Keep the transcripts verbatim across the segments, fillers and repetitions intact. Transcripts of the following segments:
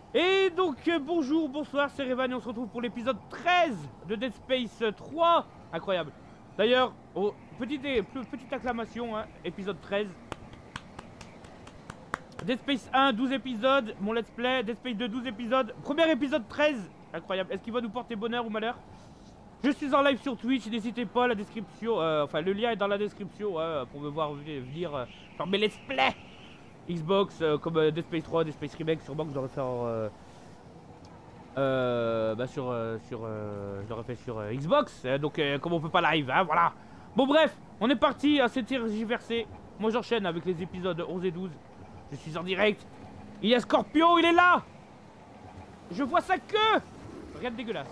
Et donc euh, bonjour, bonsoir, c'est Revan et on se retrouve pour l'épisode treize de Dead Space trois. Incroyable. D'ailleurs, oh, petite, petite acclamation, hein, épisode treize. Dead Space un, douze épisodes, mon let's play. Dead Space deux, douze épisodes. Premier épisode treize. Incroyable. Est-ce qu'il va nous porter bonheur ou malheur? Je suis en live sur Twitch, n'hésitez pas, la description, euh, enfin le lien est dans la description ouais, pour me voir venir euh, faire mes let's play Xbox euh, comme euh, Dead Space trois, Dead Space Remake, sûrement que j'aurais fait en, euh, euh, bah sur, euh, sur, euh, j'aurais fait sur euh, Xbox, euh, donc euh, comme on peut pas live, hein, voilà. Bon bref, on est parti à s'est tergiversé. Moi j'enchaîne avec les épisodes onze et douze. Je suis en direct. Il y a Scorpion, il est là. Je vois sa queue. Rien de dégueulasse.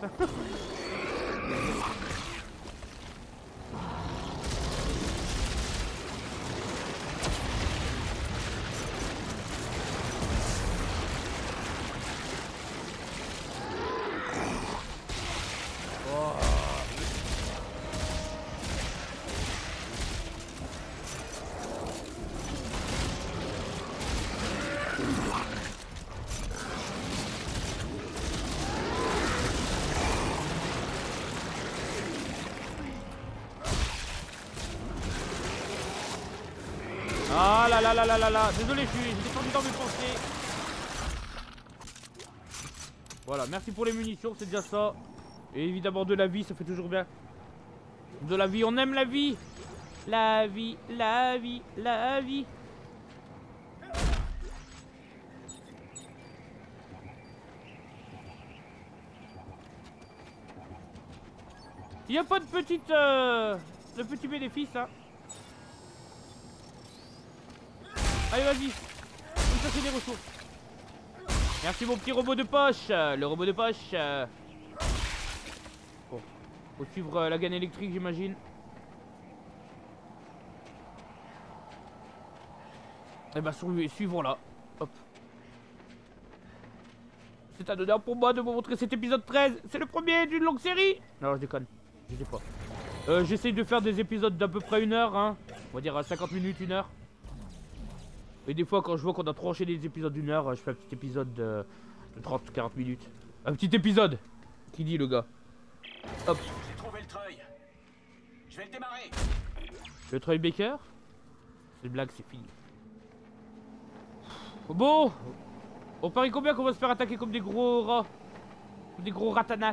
Ah là là là là là là. Désolé, je suis descendu dans mes pensées. Voilà, merci pour les munitions, c'est déjà ça. Et évidemment de la vie, ça fait toujours bien. De la vie, on aime la vie. La vie, la vie, la vie. Il n'y a pas de petite euh, de petit bénéfice, hein. Allez, vas-y. On chercher des ressources. Merci mon petit robot de poche. Le robot de poche. Bon. Faut suivre euh, la gaine électrique, j'imagine. Et bah suivons-la. Hop. C'est un honneur pour moi de vous montrer cet épisode treize. C'est le premier d'une longue série. Non, je déconne. Je sais pas. Euh, J'essaye de faire des épisodes d'à peu près une heure, hein. On va dire à cinquante minutes, une heure. Et des fois, quand je vois qu'on a trop enchaîné des épisodes d'une heure, je fais un petit épisode de, de trente quarante minutes. Un petit épisode. Qui dit le gars? Hop. J'ai trouvé le treuil. Je vais le démarrer. Le treuil Baker. C'est une blague, c'est fini. Bon. On parie combien qu'on va se faire attaquer comme des gros rats? Comme des gros ratanas.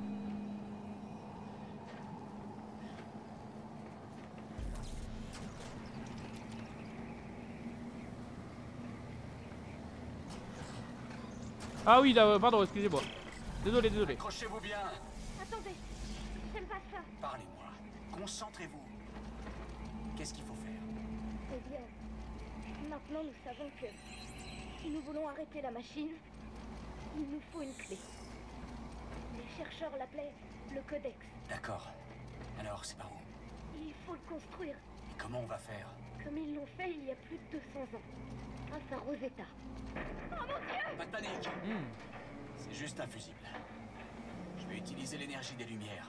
Ah oui, là, pardon, excusez-moi. Désolé, désolé. Accrochez-vous bien. Attendez, j'aime pas ça. Parlez-moi. Concentrez-vous. Qu'est-ce qu'il faut faire? Eh bien, maintenant nous savons que si nous voulons arrêter la machine, il nous faut une clé. Les chercheurs l'appelaient le Codex. D'accord. Alors, c'est par où? Il faut le construire, Et comment on va faire? comme ils l'ont fait il y a plus de deux cents ans, grâce à Rosetta. Oh mon Dieu! Pas de panique. Hmm. C'est juste un fusible. Je vais utiliser l'énergie des lumières.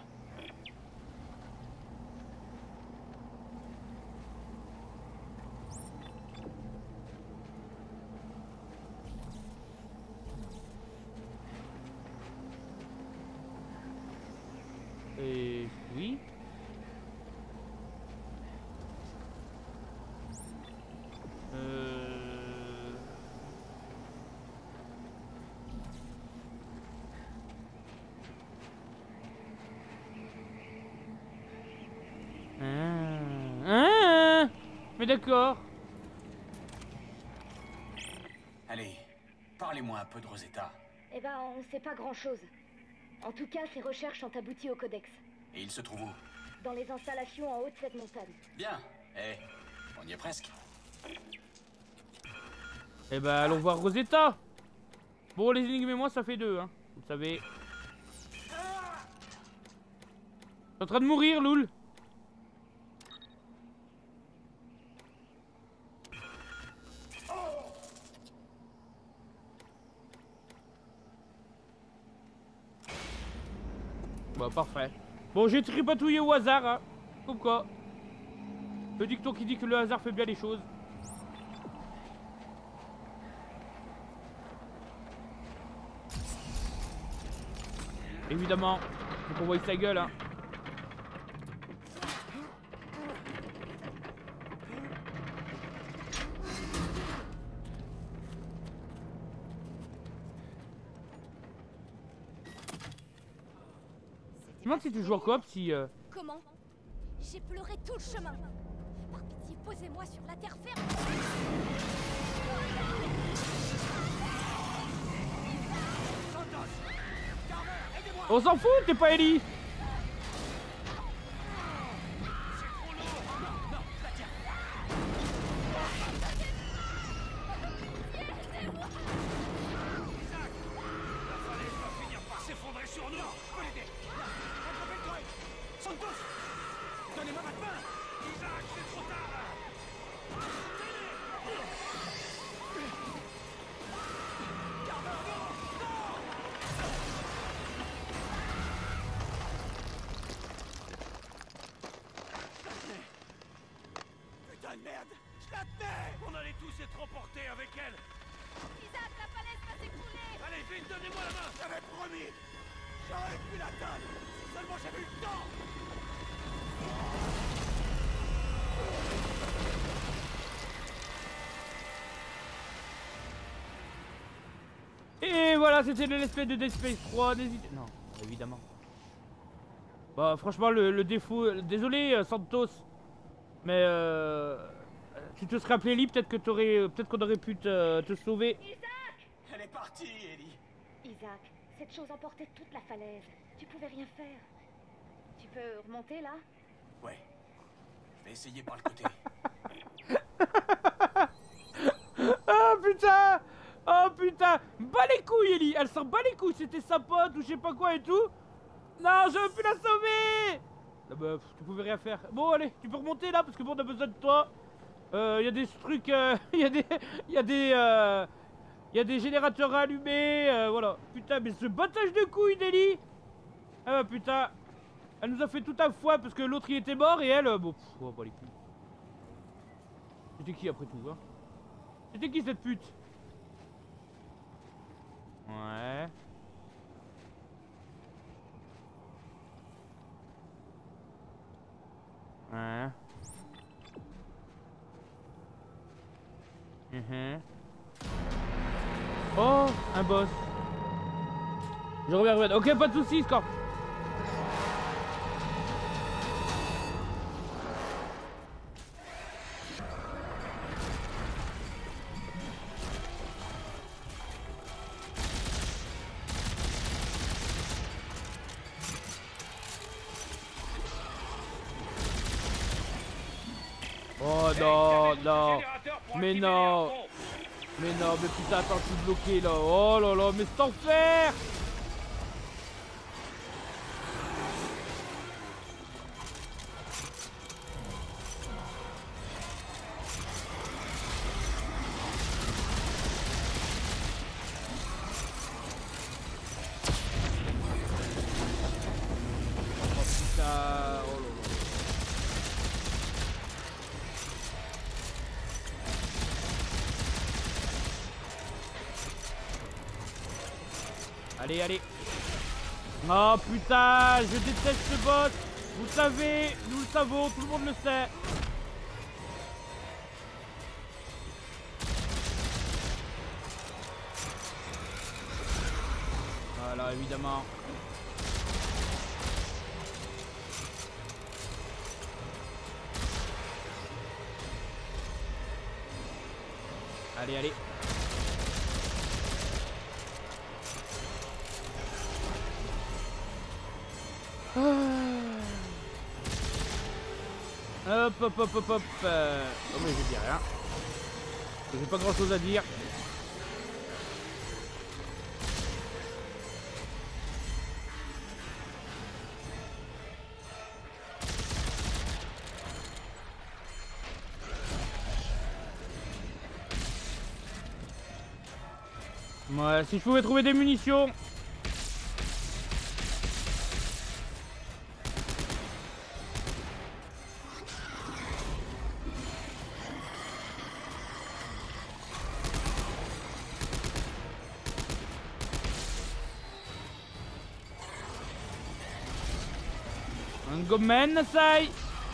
Et oui. Euh... Ah. Ah. Mais d'accord. Allez, parlez-moi un peu de Rosetta. Eh ben, on sait pas grand-chose. En tout cas, ces recherches ont abouti au Codex, Et il se trouve où? dans les installations en haut de cette montagne. Bien. Eh, on y est presque. Eh ben, allons voir Rosetta. Bon, les énigmes et moi, ça fait deux, hein. Vous le savez. T'es en train de mourir, Loul. Bah, parfait. Bon, j'ai tripatouillé au hasard, hein. Comme quoi. Le dicton qui dit que le hasard fait bien les choses. Évidemment. Faut qu'on voie sa gueule, hein. Je me demande si tu joues en coop, si... Euh... Comment? J'ai pleuré tout le chemin. Par pitié, posez-moi sur la terre ferme. On s'en fout, t'es pas Ellie. Merde, je la tenais! On allait tous être emportés avec elle! Isaac, la falaise va s'écrouler! Allez, vite, donnez-moi la main! J'avais promis! J'aurais pu l'atteindre! Si seulement j'avais eu le temps! Et voilà, c'était le let's play de Dead Space trois, n'hésitez... Non, évidemment. Bah franchement, le, le défaut... Désolé, euh, Santos. Mais euh... Tu te serais appelé Ellie, peut-être que t'aurais... Peut-être qu'on aurait pu te, te sauver. Isaac! Elle est partie, Ellie! Isaac, cette chose emportait toute la falaise. Tu pouvais rien faire. Tu peux remonter, là? Ouais. Je vais essayer par le côté. Oh putain! Oh putain! Bas les couilles, Ellie! Elle s'en bat les couilles, c'était sa pote ou je sais pas quoi et tout! Non, j'aurais pu la sauver! Là bah, tu pouvais rien faire. Bon, allez, tu peux remonter là parce que bon, on a besoin de toi. Euh, y a des trucs, euh, y a des, y a des, euh, y a des générateurs à allumer, euh, voilà. Putain, mais ce battage de couilles d'Ellie! Ah bah putain, elle nous a fait tout un foie parce que l'autre il était mort et elle, euh, bon, pff, oh, bah les couilles. C'était qui après tout, hein? C'était qui cette pute? Ouais. Ouais. Mhm. Oh, un boss. Je reviens, je reviens. Ok, pas de soucis, Scorp. Oh non, non. Mais non. Mais non, mais putain, attends, je suis bloqué là. Oh là là, mais c'est enfer. Oh putain, oh là là. Allez, allez. Oh putain, je déteste ce boss. Vous le savez, nous le savons, tout le monde le sait. Voilà, évidemment. Allez, allez. Hop, hop, hop, hop, hop. Euh... Oh, mais je dis rien. J'ai pas grand chose à dire. Ouais, si je pouvais trouver des munitions. Un gomen Nasai.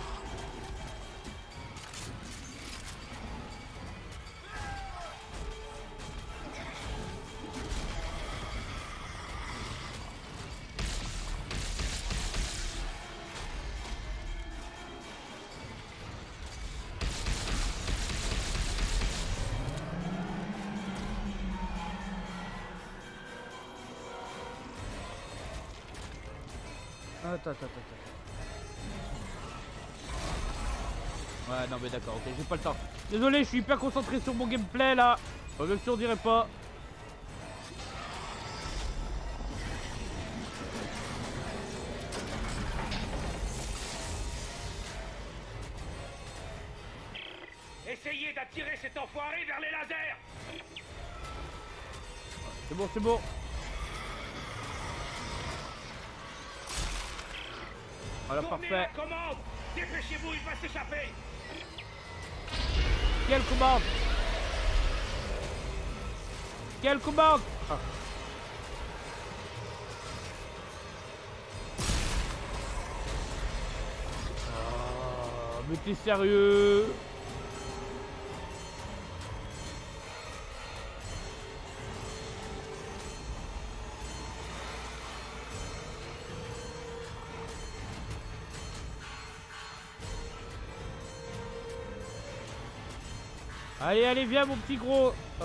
Attends, attends, attends. Ouais, non, mais d'accord, ok, j'ai pas le temps. Désolé, je suis hyper concentré sur mon gameplay là. Enfin, même si on dirait pas. Essayez d'attirer cet enfoiré vers les lasers. C'est bon, c'est bon. Voilà, Tournez parfait. la commande. Dépêchez-vous, il va s'échapper. Quelle commande? Quelle commande? Ah. Oh, mais t'es sérieux? Allez, allez, viens mon petit gros. Hop.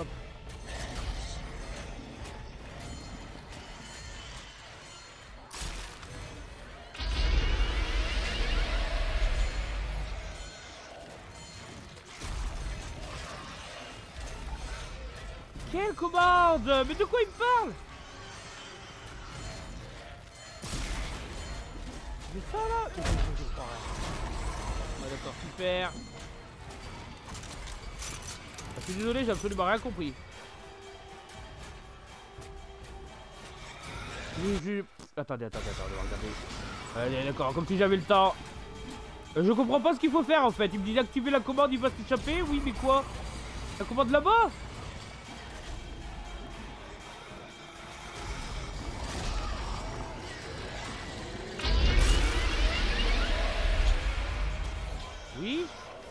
Quelle commande? Mais de quoi il me parle? Mais ça là? Ouais, d'accord, super. Je suis désolé, j'ai absolument rien compris. Je, je... Attendez, attendez, attendez, regardez. Allez, d'accord, comme si j'avais le temps. Je comprends pas ce qu'il faut faire en fait. Il me dit d'activer la commande, il va s'échapper. Oui, mais quoi? La commande là-bas? Oui.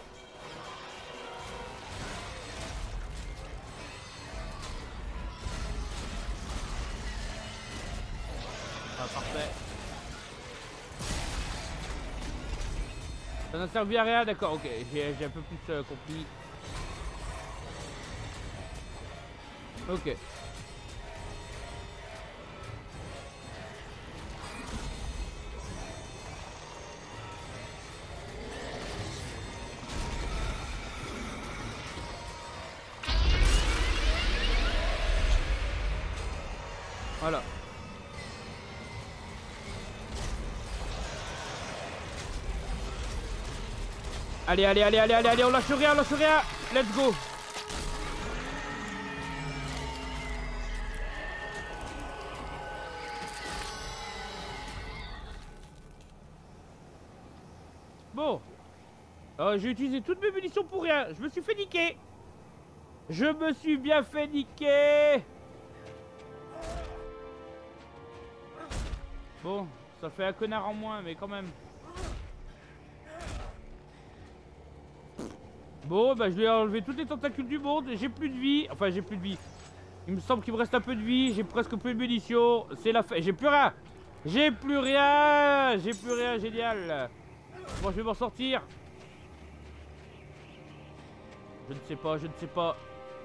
Ah, parfait. Ça n'a servi à rien, d'accord, ok, j'ai un peu plus euh, compris. Ok. Voilà. Allez, allez, allez, allez, allez, allez, on lâche rien, on lâche rien. Let's go. Bon. Euh, j'ai utilisé toutes mes munitions pour rien. Je me suis fait niquer. Je me suis bien fait niquer. Bon, ça fait un connard en moins, mais quand même. Bon, bah je lui ai enlevé toutes les tentacules du monde. J'ai plus de vie. Enfin, j'ai plus de vie. Il me semble qu'il me reste un peu de vie. J'ai presque plus de munitions. C'est la fin. J'ai plus rien. J'ai plus rien. J'ai plus rien. Génial. Bon, je vais m'en sortir. Je ne sais pas. Je ne sais pas.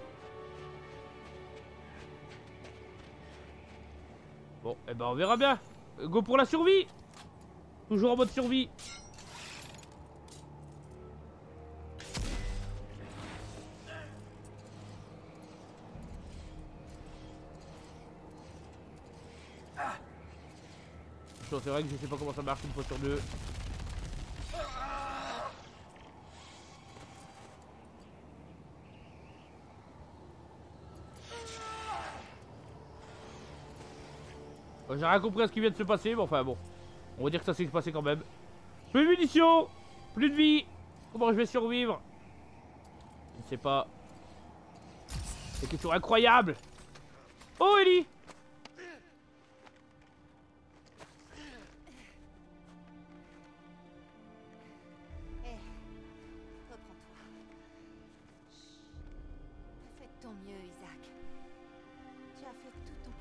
Bon, eh ben on verra bien. Go pour la survie. Toujours en mode survie. C'est vrai que je sais pas comment ça marche une fois sur deux. Bon, j'ai rien compris à ce qui vient de se passer, mais enfin bon. On va dire que ça s'est passé quand même. Plus de munitions, plus de vie. Comment je vais survivre? Je ne sais pas. C'est quelque chose incroyable. Oh Ellie.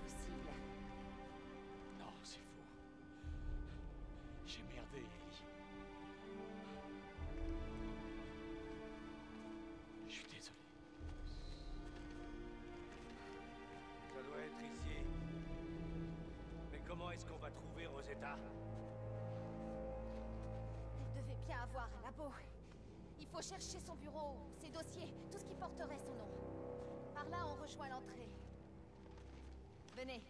possible. Non, c'est faux. J'ai merdé, Ellie. Je suis désolé. Ça doit être ici. Mais comment est-ce qu'on va trouver Rosetta? Elle devait bien avoir un labo. Il faut chercher son bureau, ses dossiers, tout ce qui porterait son nom. Par là, on rejoint l'entrée. Venez.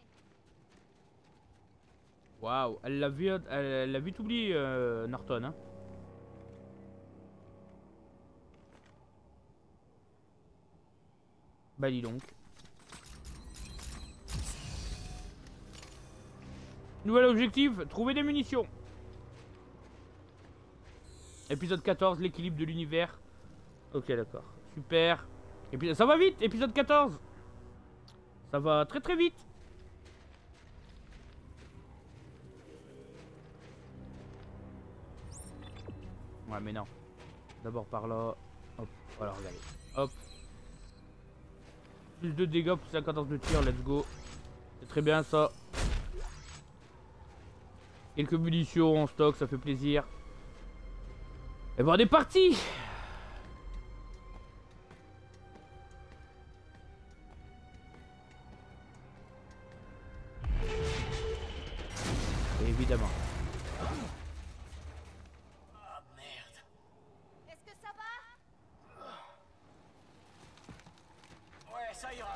Waouh, elle l'a vu, elle, elle l'a vite oublié, euh, Norton. Hein. Bah dis donc. Nouvel objectif, trouver des munitions. Épisode quatorze, l'équilibre de l'univers. Ok, d'accord. Super. Et puis ça va vite, épisode quatorze. Ça va très très vite. Ouais, mais non. D'abord par là. Hop, voilà, regardez. Hop. Plus de dégâts, plus cinquante de tir, let's go. C'est très bien ça. Quelques munitions en stock, ça fait plaisir. Et bon, on est parti. Évidemment. Ah merde. Est-ce que ça va? Ouais, ça ira.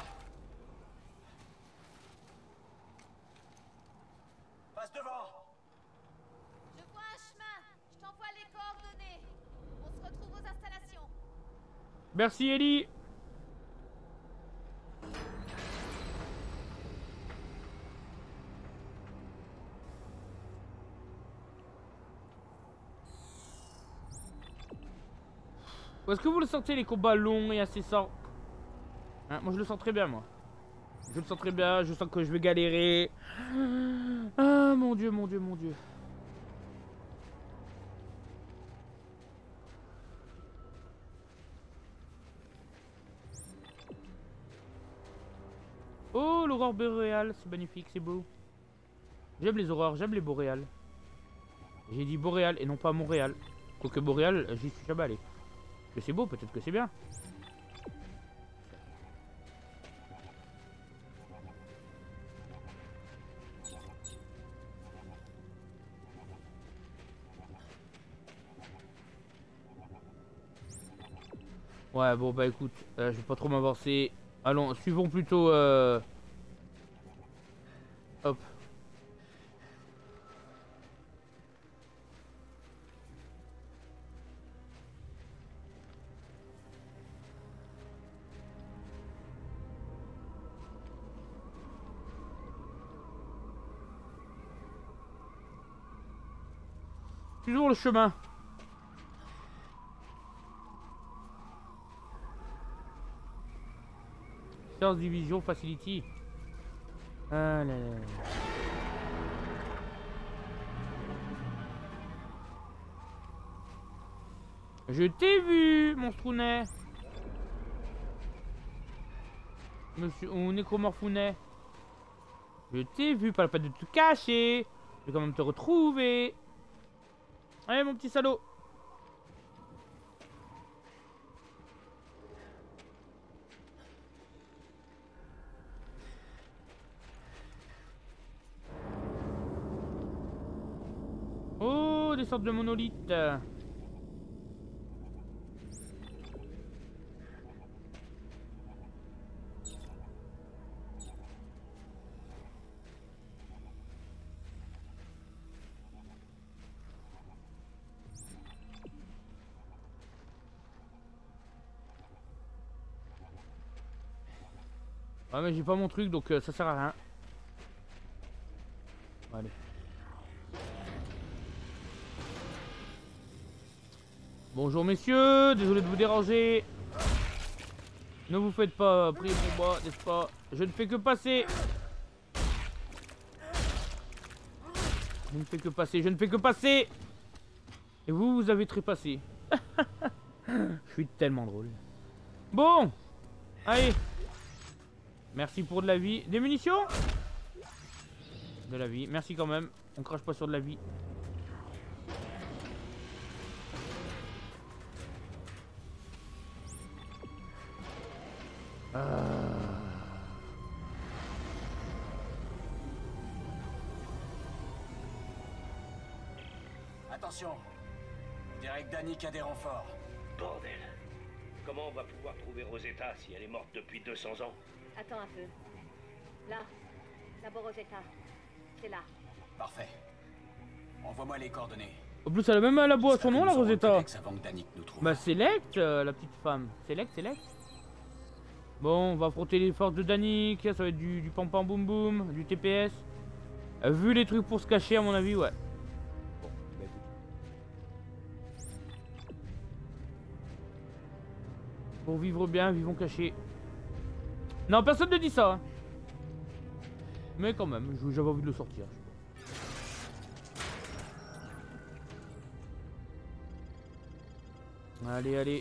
Passe devant. Je vois un chemin. Je t'envoie les coordonnées. On se retrouve aux installations. Merci Ellie. Est-ce que vous le sentez, les combats longs et incessants? Hein, moi je le sens très bien, moi. Je le sens très bien, je sens que je vais galérer. Ah mon dieu, mon dieu, mon dieu. Oh, l'aurore boréale, c'est magnifique, c'est beau. J'aime les aurores, j'aime les boréales. J'ai dit boréal et non pas Montréal. Quoique boréal, j'y suis jamais allé. Que c'est beau, peut-être que c'est bien. Ouais, bon bah écoute, euh, je vais pas trop m'avancer. Allons, suivons plutôt... Euh... Hop. Toujours le chemin. First Division Facility. Ah là là. Je t'ai vu, mon Strounet. Monsieur ou Nécromorphounet. Je t'ai vu, pas la peine de te cacher. Je vais quand même te retrouver. Allez, mon petit salaud. Oh, des sortes de monolithes. Ouais, mais j'ai pas mon truc, donc euh, ça sert à rien. Allez. Bonjour messieurs, désolé de vous déranger. Ne vous faites pas prier pour moi, n'est-ce pas? Je ne fais que passer. Je ne fais que passer, je ne fais que passer. Et vous, vous avez trépassé. Je suis tellement drôle. Bon, allez. Merci pour de la vie. Des munitions? De la vie. Merci quand même. On crache pas sur de la vie. Euh... Attention. On dirait que Danick a des renforts. Bordel. Comment on va pouvoir trouver Rosetta si elle est morte depuis deux cents ans? Attends un peu. Là. D'abord Rosetta. C'est là. Parfait. Envoie-moi les coordonnées. En plus, elle a même un labo à son nom, la Rosetta. Avant que Danick nous trouve. Bah, Select, euh, la petite femme. Select, Select. Bon, on va affronter les forces de Danick. Ça va être du, du pam pam boum boum, du T P S. Euh, vu les trucs pour se cacher, à mon avis, ouais. Bon, bah écoute. Pour vivre bien, vivons cachés. Non, personne ne dit ça. Hein. Mais quand même, j'avais envie de le sortir. Allez, allez.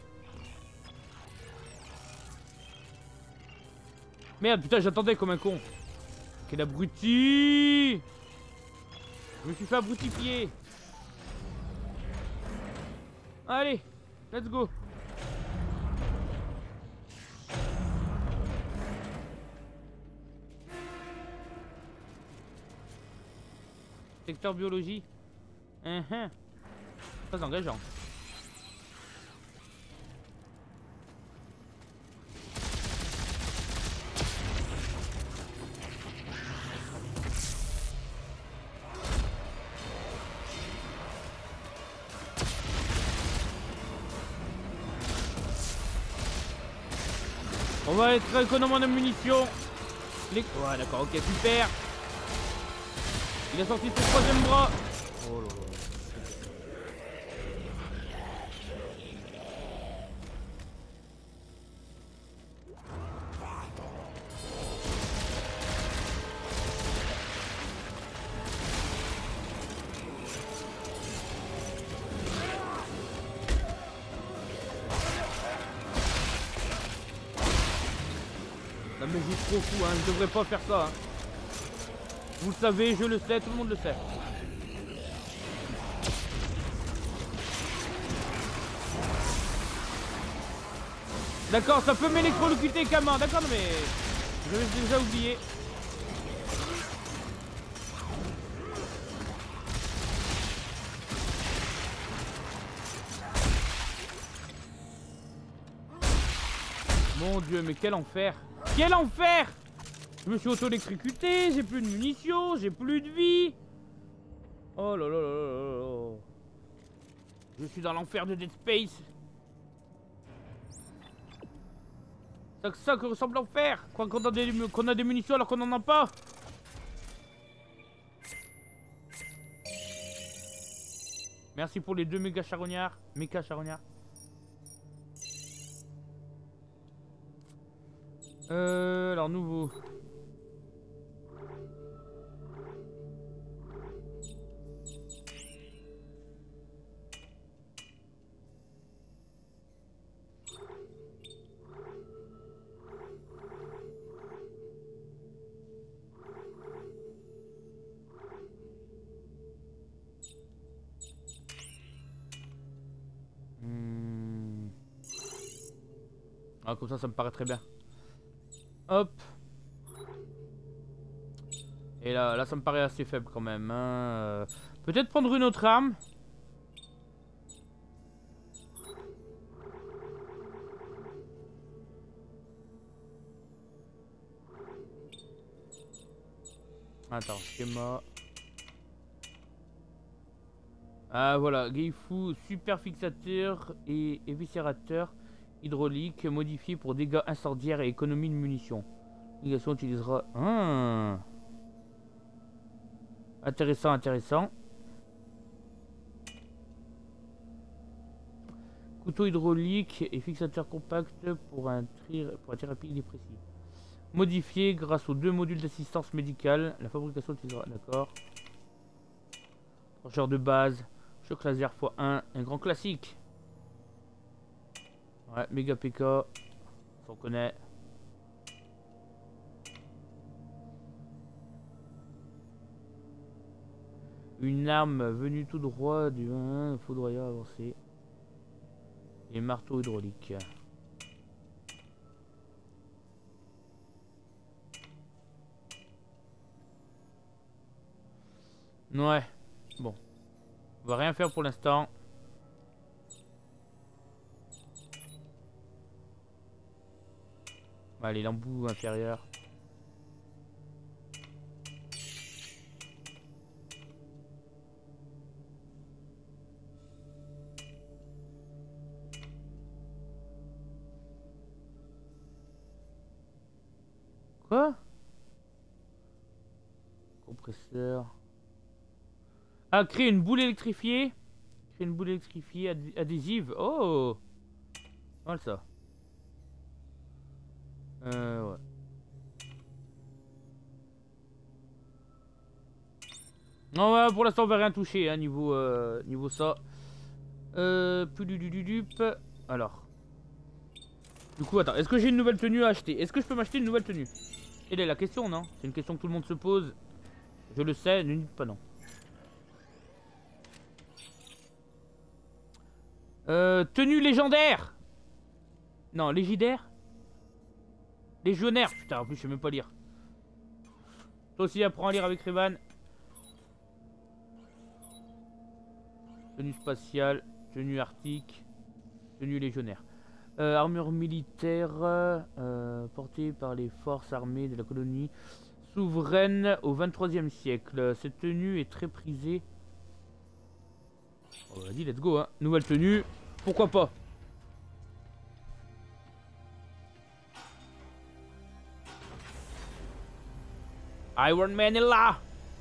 Merde, putain, j'attendais comme un con. Quel abruti! Je me suis fait abrutifier. Allez, let's go. Secteur biologie. Uh -huh. Très engageant. On va être économe en munitions. Les... Ouais, d'accord, ok, super. Il a sorti son troisième bras. Oh là là. Non mais j'ai trop fou, hein. Je devrais pas faire ça. Hein. Vous le savez, je le sais, tout le monde le sait. D'accord, ça peut m'électrocuter Kama, d'accord, mais je l'ai déjà oublié. Mon Dieu, mais quel enfer! Quel enfer! Je me suis auto-électrocuté, j'ai plus de munitions, j'ai plus de vie. Oh là là là là là. Je suis dans l'enfer de Dead Space. C'est que ça que ressemble l'enfer. Quoi qu'on a, qu'on a des munitions alors qu'on n'en a pas. Merci pour les deux méga charognards. Méga charognards. Euh, alors nouveau. Hmm. Ah, comme ça, ça me paraît très bien. Hop. Et là, là, ça me paraît assez faible quand même. Hein. Peut-être prendre une autre arme. Attends, schéma. Ah voilà, Geifu, super fixateur et éviscérateur hydraulique modifié pour dégâts incendiaires et économie de munitions. L'application utilisera... Ah. Intéressant, intéressant. Couteau hydraulique et fixateur compact pour un tir, pour un tir rapide et précis. Modifié grâce aux deux modules d'assistance médicale. La fabrication utilisera... D'accord. Trancheur de base. Choc laser fois un. Un grand classique. Ouais, méga P K. On connaît. Une arme venue tout droit du hein, foudroyeur avancé. Et marteau hydraulique. Ouais. Bon. On va rien faire pour l'instant. Allez, l'embout inférieur. Quoi? Compresseur. Ah, créer une boule électrifiée. Créer une boule électrifiée ad adhésive. Oh! Mal ça. Euh, ouais. Non, ouais, pour l'instant, on va rien toucher, hein, niveau, euh, niveau ça. Euh, dup. Alors. Du coup, attends, est-ce que j'ai une nouvelle tenue à acheter? Est-ce que je peux m'acheter une nouvelle tenue? Quelle est la question, non? C'est une question que tout le monde se pose. Je le sais, ne dites pas non. Euh, tenue légendaire. Non, légidaire. Légionnaire. Putain, en plus, je sais même pas lire. Toi aussi, apprends à lire avec Revan. Tenue spatiale. Tenue arctique. Tenue légionnaire. Euh, armure militaire. Euh, portée par les forces armées de la colonie souveraine au vingt-troisième siècle. Cette tenue est très prisée. Oh, vas-y, let's go, hein. Nouvelle tenue. Pourquoi pas? Iron Man est là.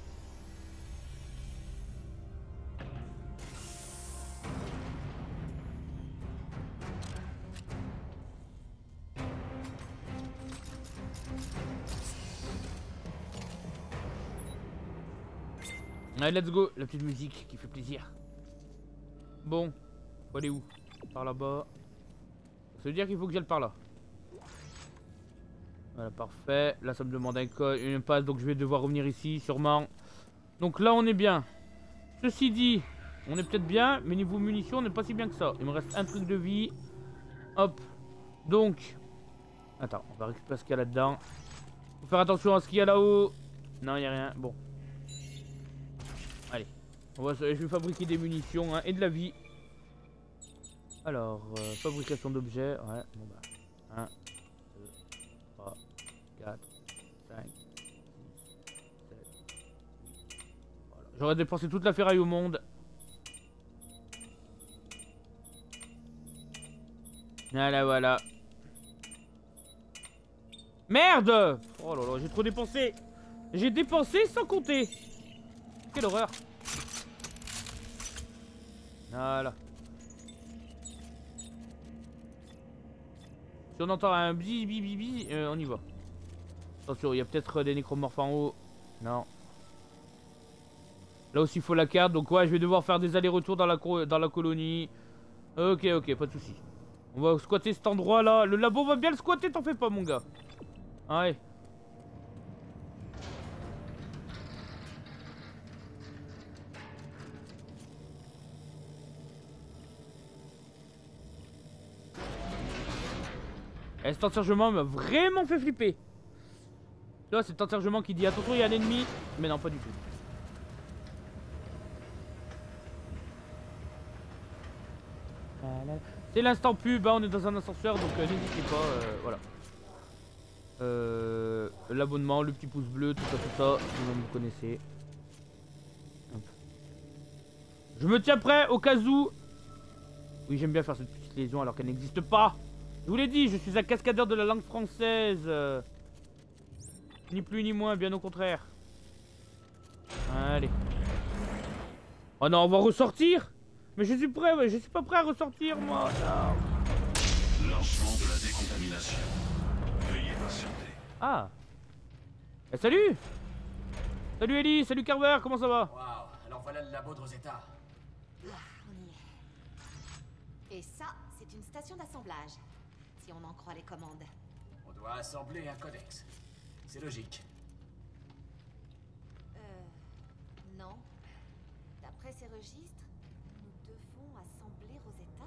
Allez, let's go. La petite musique qui fait plaisir. Bon. Faut aller où? Par là-bas. Ça veut dire qu'il faut que j'aille par là. Voilà, parfait. Là, ça me demande un code, une passe, donc je vais devoir revenir ici, sûrement. Donc là, on est bien. Ceci dit, on est peut-être bien, mais niveau munitions, on n'est pas si bien que ça. Il me reste un truc de vie. Hop. Donc. Attends, on va récupérer ce qu'il y a là-dedans. Faut faire attention à ce qu'il y a là-haut. Non, il n'y a rien. Bon. Allez. On va, je vais fabriquer des munitions, hein, et de la vie. Alors, euh, fabrication d'objets. Ouais, bon bah. un, deux, trois, quatre, cinq, six, sept, huit. Voilà. J'aurais dépensé toute la ferraille au monde. Voilà, voilà. Merde! Oh là là, j'ai trop dépensé. J'ai dépensé sans compter. Quelle horreur. Voilà. Si on entend un bi bi bi bi, euh, on y va. Attention, il y a peut-être des nécromorphes en haut. Non. Là aussi, il faut la carte. Donc, ouais, je vais devoir faire des allers-retours dans la, dans la colonie. Ok, ok, pas de soucis. On va squatter cet endroit-là. Le labo va bien le squatter, t'en fais pas, mon gars. Ouais. Et cet enchargement m'a vraiment fait flipper. Tu vois, c'est cet enchargement qui dit attention, il y a un ennemi. Mais non, pas du tout. C'est l'instant pub, hein, on est dans un ascenseur, donc euh, n'hésitez pas, euh, voilà. Euh, L'abonnement, le petit pouce bleu, tout ça, tout ça, vous, vous connaissez. Hop. Je me tiens prêt au cas où. Oui, j'aime bien faire cette petite lésion alors qu'elle n'existe pas. Je vous l'ai dit, je suis un cascadeur de la langue française. Euh, ni plus ni moins, bien au contraire. Allez. Oh non, on va ressortir. Mais je suis prêt, ouais, je suis pas prêt à ressortir, moi. Non. Lancement de la décontamination. Veuillez patienter. Ah. Eh, salut. Salut Ellie, salut Carver, comment ça va? Waouh, alors voilà le labo de Rosetta. Ah, on y est. Et ça, c'est une station d'assemblage. Si on en croit les commandes. On doit assembler un codex. C'est logique. Euh... Non. ces registres, nous devons assembler Rosetta.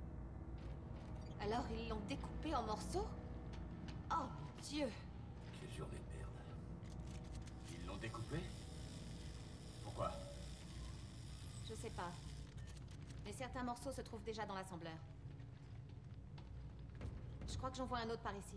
Alors ils l'ont découpé en morceaux? Oh Dieu! Quelle journée de merde. Ils l'ont découpé? Pourquoi? Je sais pas. Mais certains morceaux se trouvent déjà dans l'assembleur. Je crois que j'en vois un autre par ici.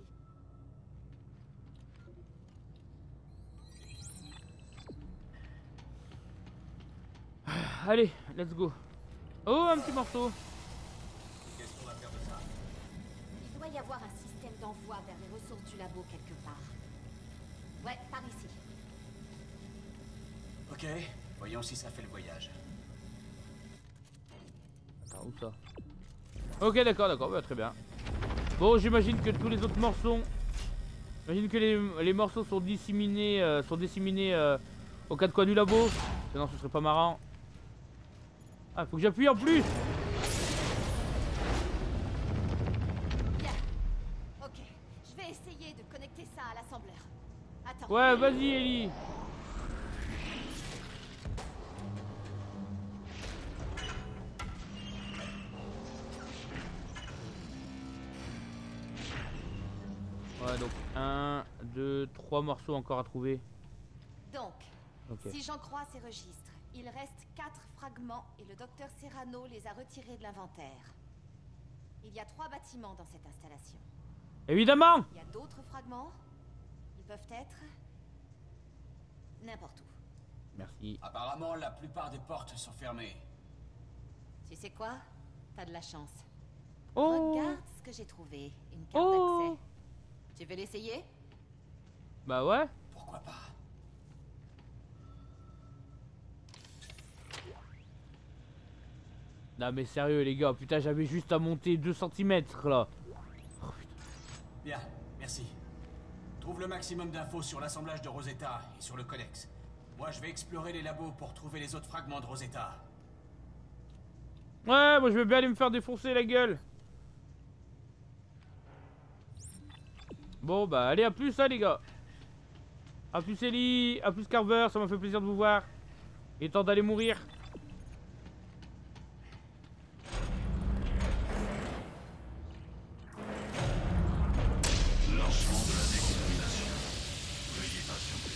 Allez, let's go. Oh, un petit morceau. Qu'est-ce qu'on va faire de ça? Il doit y avoir un système d'envoi vers les ressources du labo quelque part. Ouais, par ici. Ok, voyons si ça fait le voyage. Attends, où ça? Ok, d'accord, d'accord, bah, très bien. Bon, j'imagine que tous les autres morceaux... J'imagine que les, les morceaux sont disséminés, euh, sont disséminés euh, aux quatre coins du labo. Sinon, ce serait pas marrant. Ah, faut que j'appuie en plus. Bien. Ok, je vais essayer de connecter ça à l'assembleur. Attends. Ouais, vas-y, Ellie. Ouais, donc un, deux, trois morceaux encore à trouver. Donc, Ok. si j'en crois ces registres, il reste quatre fragments et le docteur Serrano les a retirés de l'inventaire. Il y a trois bâtiments dans cette installation. Évidemment. Il y a d'autres fragments. Ils peuvent être n'importe où. Merci. Apparemment, la plupart des portes sont fermées. Tu sais quoi? T'as de la chance. Oh. Regarde ce que j'ai trouvé. Une carte Oh. d'accès. Tu veux l'essayer? Bah ouais. Pourquoi pas? Non mais sérieux les gars, putain j'avais juste à monter deux centimètres là. Oh, Bien, merci. Trouve le maximum d'infos sur l'assemblage de Rosetta et sur le codex. Moi, je vais explorer les labos pour trouver les autres fragments de Rosetta. Ouais, moi je veux bien aller me faire défoncer la gueule. Bon bah allez, à plus hein les gars. A plus Ellie, à plus Carver, ça m'a fait plaisir de vous voir. Il est temps d'aller mourir. Lancement de la décontamination. Veuillez patienter.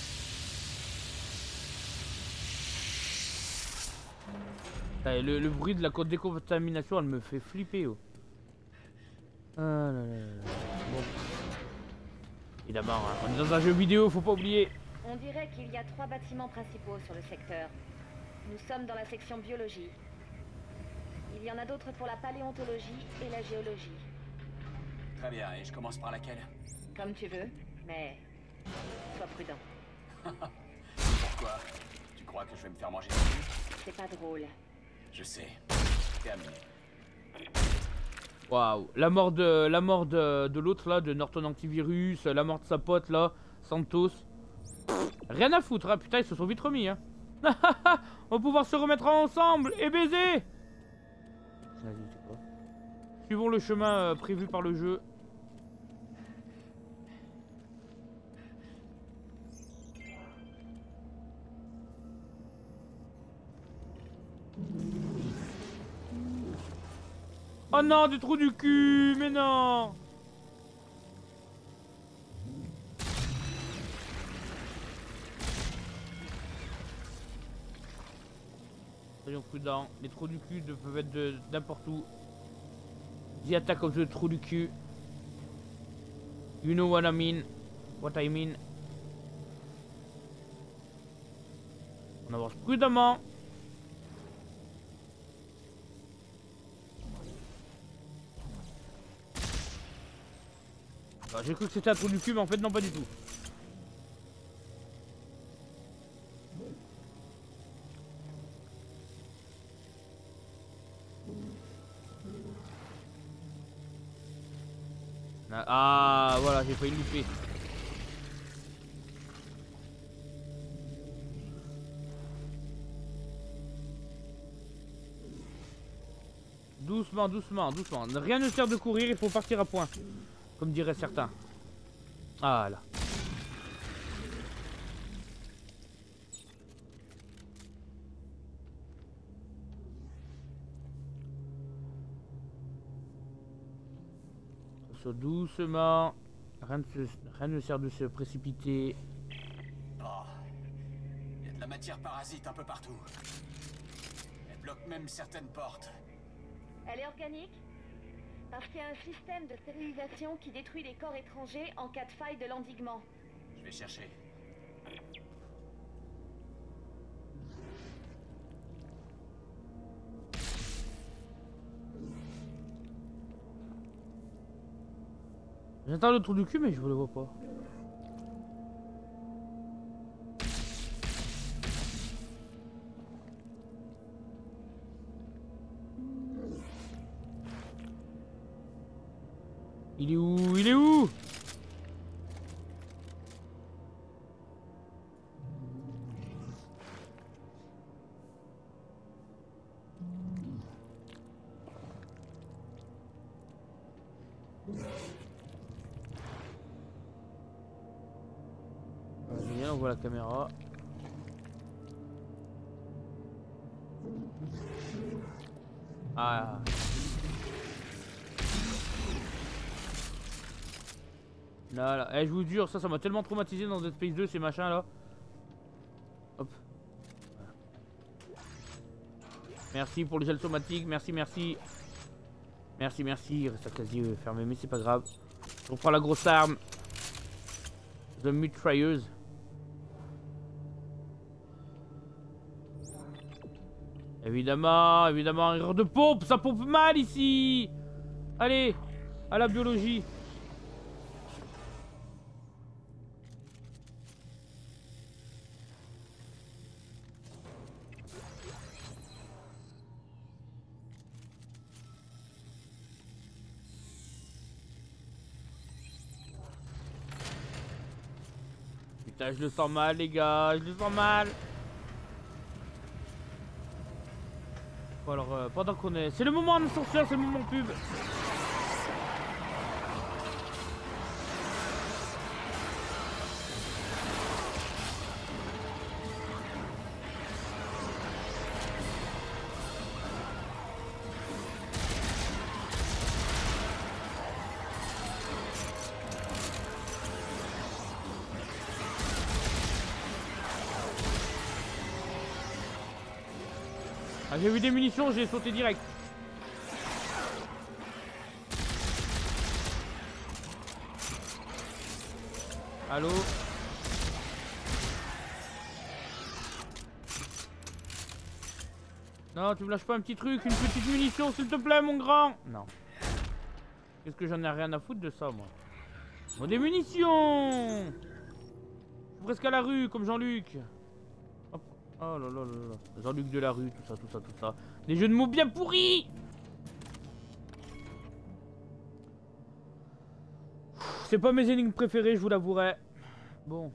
Ah, le, le bruit de la décontamination, elle me fait flipper. Oh. Ah là là là. Bon. Évidemment, hein, on est dans un jeu vidéo, faut pas oublier. On dirait qu'il y a trois bâtiments principaux sur le secteur. Nous sommes dans la section biologie. Il y en a d'autres pour la paléontologie et la géologie. Très bien, et je commence par laquelle? Comme tu veux, mais sois prudent. Pourquoi? Tu crois que je vais me faire manger dessus? C'est pas drôle. Je sais. Terminé. Waouh, la mort de la mort de, de l'autre là, de Norton Antivirus, la mort de sa pote là, Santos. Pff, rien à foutre, hein. Putain ils se sont vite remis hein. On va pouvoir se remettre ensemble et baiser. Vas-y, c'est quoi? Suivons le chemin euh, prévu par le jeu. Oh non, des trous du cul, mais non. Soyons prudents, les trous du cul ne peuvent être de n'importe où. The attack of the trou du cul. You know what I mean. What I mean. On avance prudemment. J'ai cru que c'était un trou du cul, mais en fait non, pas du tout. Ah voilà, j'ai failli le louper. Doucement, doucement, doucement. Rien ne sert de courir, il faut partir à point. Comme diraient certains. Ah là. saut doucement. Rien ne, se, rien ne sert de se précipiter. Oh. Il y a de la matière parasite un peu partout. Elle bloque même certaines portes. Elle est organique? Parce qu'il y a un système de stérilisation qui détruit les corps étrangers en cas de faille de l'endiguement. Je vais chercher. J'entends le trou du cul mais je ne le vois pas. Il est où? Il est où? Génial, on voit la caméra. Ah. Là, là. Eh, je vous jure, ça, ça m'a tellement traumatisé dans Dead Space deux, ces machins là. Hop. Voilà. Merci pour le gel somatique, merci, merci. Merci, merci. Il reste à quasi fermé, mais c'est pas grave. Je reprends la grosse arme. The mitrailleuse. Évidemment, évidemment, erreur de pompe, ça pompe mal ici. Allez, à la biologie. Putain, je le sens mal, les gars, je le sens mal. Bon, alors, euh, pendant qu'on est... C'est le moment ascenseur, c'est le moment pub. Ah, j'ai vu des munitions, j'ai sauté direct. Allô? Non, tu me lâches pas un petit truc, une petite munition s'il te plaît mon grand. Non. Qu'est-ce que j'en ai rien à foutre de ça moi? Bon, des munitions. Je suis presque à la rue comme Jean-Luc. Oh là là là là. Jean-Luc de la rue, tout ça, tout ça, tout ça. Des jeux de mots bien pourris. C'est pas mes énigmes préférées, je vous l'avouerai. Bon.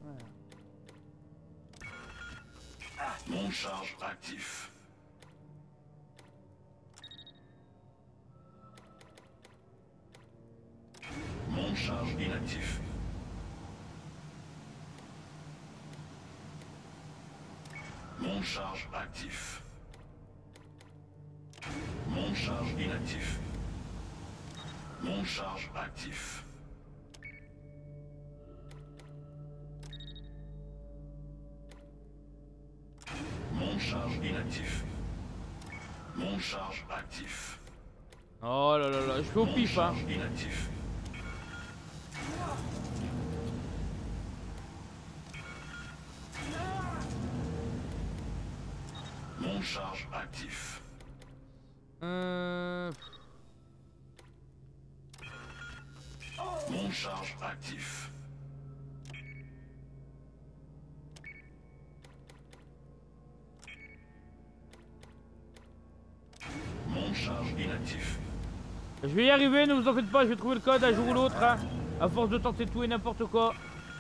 Ouais. Mon charge actif. Mon charge inactif. Mon charge actif. Mon charge inactif. Mon charge actif. Mon charge inactif. Mon charge actif. Oh là là là, je fais au pif hein. Inactif. Mon charge actif. Euh... Mon charge actif. Mon charge inactif. Je vais y arriver, ne vous en faites pas, je vais trouver le code un jour ou l'autre, hein, à force de tenter tout et n'importe quoi.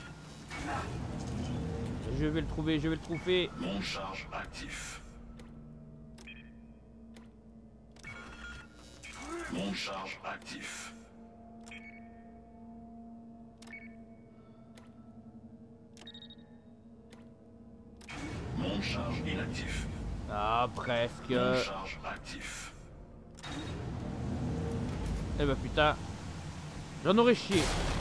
Je vais le trouver, je vais le trouver. Mon charge actif. Mon charge actif. Mon charge inactif. Ah, presque. Mon charge actif. Eh bah putain. J'en aurais chié.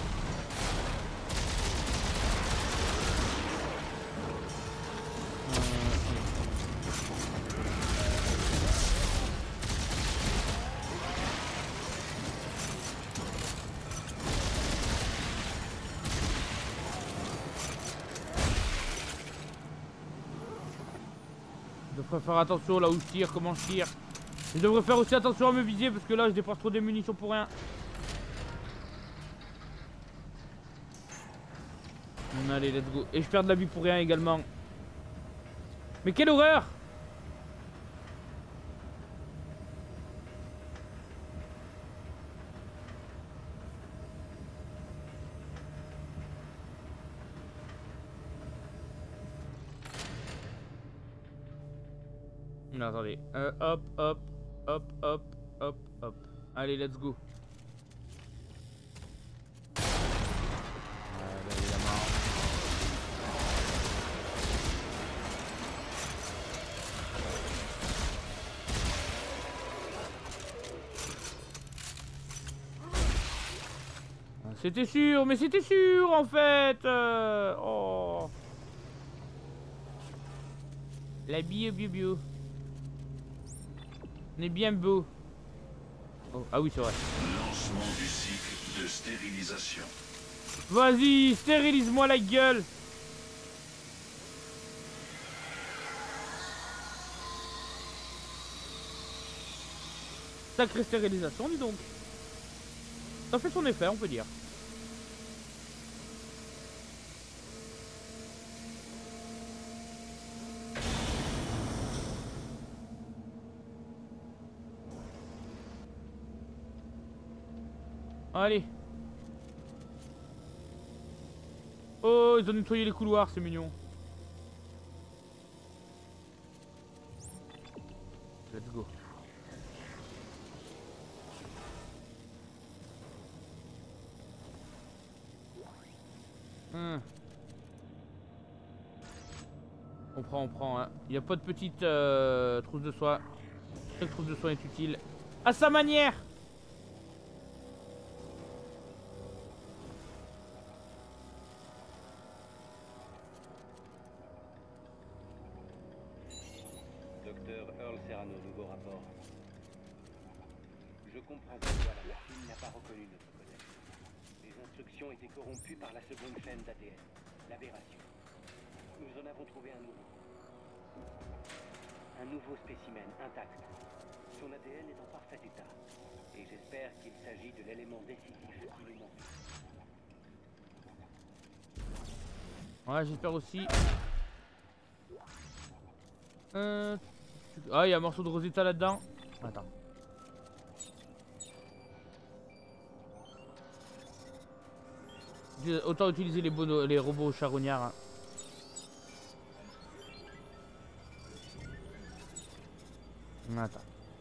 Je devrais faire attention là où je tire, comment je tire. Je devrais faire aussi attention à me viser parce que là je dépense trop des munitions pour rien. Allez, let's go. Et je perds de la vie pour rien également. Mais quelle horreur! Non, attendez. Euh, hop, hop, hop, hop, hop, hop. Allez, let's go. Allez, évidemment. C'était sûr, mais c'était sûr en fait. Euh... Oh. La bio bio bio. On est bien beau. Oh, ah oui, c'est vrai. Lancement du cycle de stérilisation. Vas-y, stérilise-moi la gueule. Sacrée stérilisation, dis donc. Ça fait son effet, on peut dire. Allez. Oh, ils ont nettoyé les couloirs, c'est mignon. Let's go. Hum. On prend, on prend. Hein. Il n'y a pas de petite euh, trousse de soie. Chaque trousse de soie est utile. À sa manière. Docteur Earl Serrano, nouveau rapport. Je comprends pourquoi la machine n'a pas reconnu notre codex. Les instructions étaient corrompues par la seconde chaîne d'A D N, l'aberration. Nous en avons trouvé un nouveau. Un nouveau spécimen intact. Son A D N est en parfait état. Et j'espère qu'il s'agit de l'élément décisif qui nous manque. Ouais, j'espère aussi. Euh... Ah, il y a un morceau de Rosetta là-dedans. Attends. Autant utiliser les, bono, les robots charognards. Hein. Attends.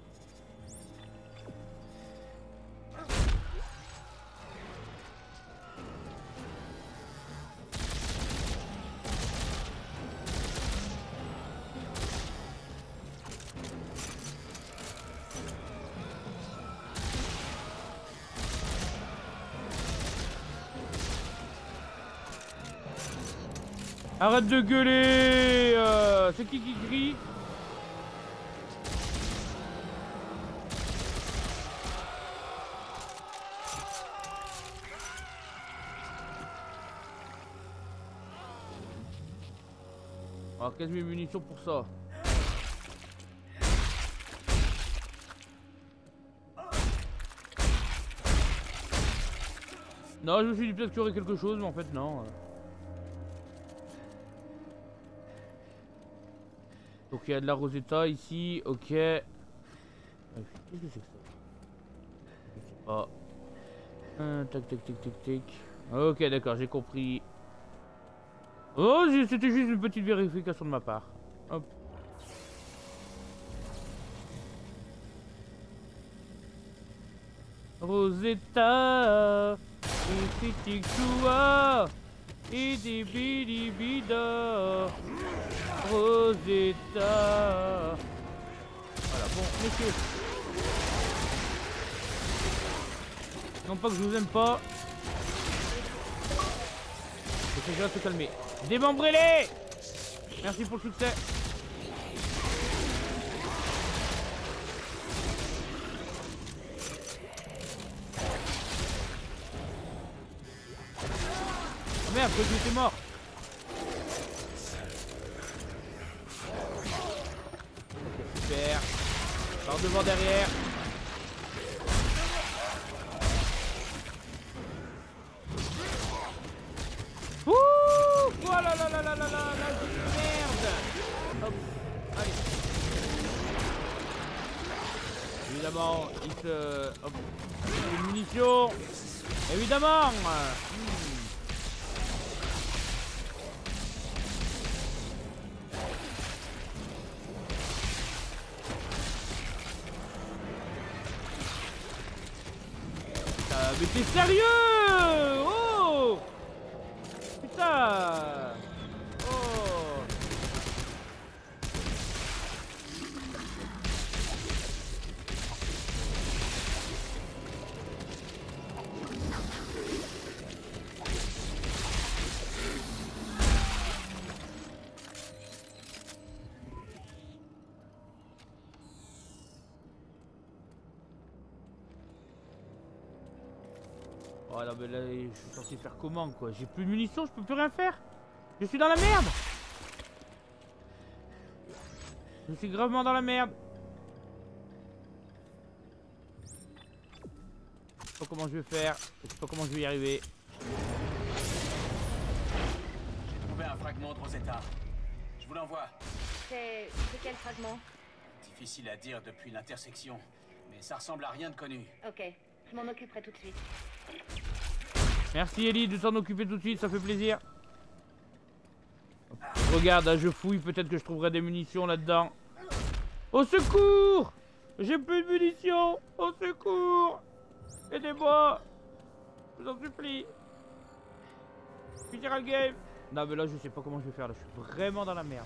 Arrête de gueuler euh, c'est qui qui crie? Oh, quinze mille munitions pour ça. Non, je me suis dit peut-être qu'il y aurait quelque chose, mais en fait non. Donc il y a de la Rosetta ici, ok. Qu'est-ce que c'est que ça? Je sais pas. Euh, tac tac tac tac tac. Ok, d'accord, j'ai compris. Oh, c'était juste une petite vérification de ma part. Hop. Rosetta, Ifitiktua, Idibidibida, Rosetta. Voilà, bon, messieurs. Non pas que je vous aime pas. Il s'agira de se calmer. Démembrez-les! Merci pour le succès. Oh merde, Goku était mort. Ok, super. Par devant, derrière. Ouh! Oh là là là là là là là, merde! Hop, allez. Évidemment, il se... Hop, une munition. Évidemment. Hmm. Putain, mais t'es sérieux? Oh! Putain! Oh! Oh non mais là je suis censé faire comment quoi? J'ai plus de munitions, je peux plus rien faire. Je suis dans la merde. Je suis gravement dans la merde. Je sais pas comment je vais faire. Je sais pas comment je vais y arriver. J'ai trouvé un fragment de Rosetta. Je vous l'envoie. C'est... c'est quel fragment? Difficile à dire depuis l'intersection, mais ça ressemble à rien de connu. Ok, je m'en occuperai tout de suite. Merci Ellie de t'en occuper tout de suite, ça fait plaisir. Regarde, hein, je fouille, peut-être que je trouverai des munitions là-dedans. Au secours! J'ai plus de munitions! Au secours! Aidez-moi! Je vous en supplie! Finira le game! Non mais là je sais pas comment je vais faire, là je suis vraiment dans la merde.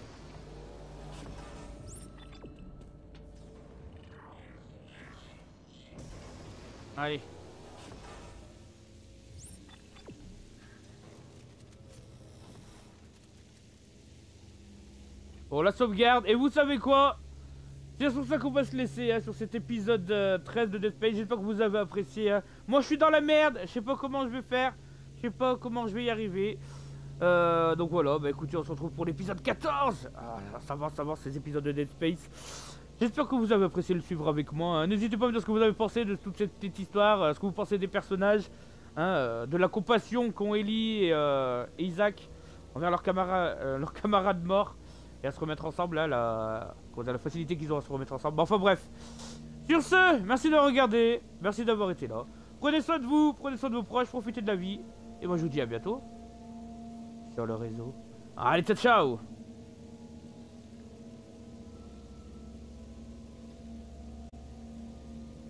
Allez. Bon, la sauvegarde, et vous savez quoi? C'est sur ça qu'on va se laisser, hein, sur cet épisode euh, treize de Dead Space. J'espère que vous avez apprécié. Hein. Moi, je suis dans la merde, je sais pas comment je vais faire. Je sais pas comment je vais y arriver. Euh, donc voilà, bah écoutez, on se retrouve pour l'épisode quatorze. Ah, ça va, ça va, ces épisodes de Dead Space. J'espère que vous avez apprécié le suivre avec moi. Hein. N'hésitez pas à me dire ce que vous avez pensé de toute cette petite histoire, euh, ce que vous pensez des personnages, hein, euh, de la compassion qu'ont Ellie et, euh, et Isaac envers leurs camarades, euh, leurs camarades morts. Et à se remettre ensemble, là, la, la facilité qu'ils ont à se remettre ensemble. Bon, enfin bref. Sur ce, merci de regarder, merci d'avoir été là. Prenez soin de vous, prenez soin de vos proches, profitez de la vie. Et moi je vous dis à bientôt sur le réseau. Allez, ciao ciao.